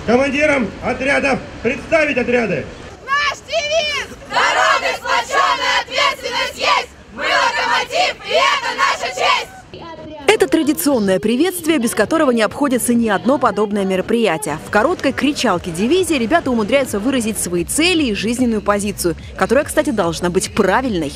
командирам отрядов представить отряды. Наш девиз! Народы сплоченная ответственность есть! Мы локомотив, и это наша честь! Это традиционное приветствие, без которого не обходится ни одно подобное мероприятие. В короткой кричалке дивизии ребята умудряются выразить свои цели и жизненную позицию, которая, кстати, должна быть правильной.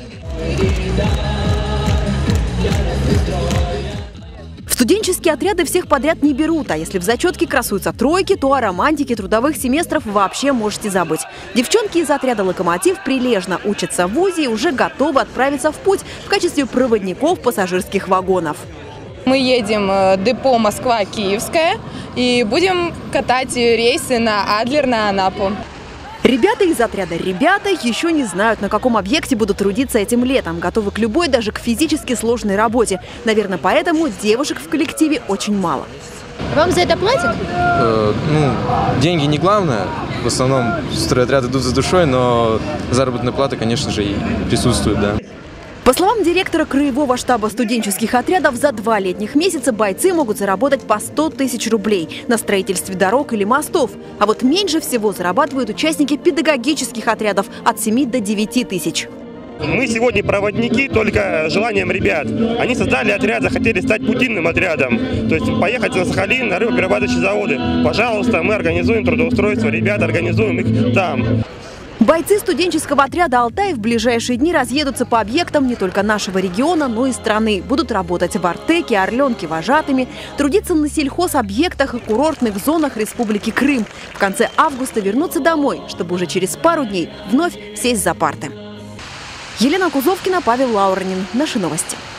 В студенческие отряды всех подряд не берут, а если в зачетке красуются тройки, то о романтике трудовых семестров вообще можете забыть. Девчонки из отряда «Локомотив» прилежно учатся в вузе и уже готовы отправиться в путь в качестве проводников пассажирских вагонов. Мы едем депо Москва-Киевская и будем катать рейсы на Адлер, на Анапу. Ребята из отряда «Ребята» еще не знают, на каком объекте будут трудиться этим летом. Готовы к любой, даже к физически сложной работе. Наверное, поэтому девушек в коллективе очень мало. Вам за это платят? Деньги не главное. В основном стройотряды идут за душой, но заработная плата, конечно же, и присутствует, да. По словам директора краевого штаба студенческих отрядов, за 2 летних месяца бойцы могут заработать по 100 тысяч рублей на строительстве дорог или мостов. А вот меньше всего зарабатывают участники педагогических отрядов от 7 до 9 тысяч. Мы сегодня проводники только желанием ребят. Они создали отряд, захотели стать путинным отрядом. То есть поехать на Сахалин, на рыбоперерабатывающие заводы. Пожалуйста, мы организуем трудоустройство, ребят организуем их там. Бойцы студенческого отряда «Алтай» в ближайшие дни разъедутся по объектам не только нашего региона, но и страны. Будут работать в Артеке, Орленке, вожатыми, трудиться на сельхозобъектах и курортных зонах Республики Крым. В конце августа вернуться домой, чтобы уже через пару дней вновь сесть за парты. Елена Кузовкина, Павел Лаурнин. Наши новости.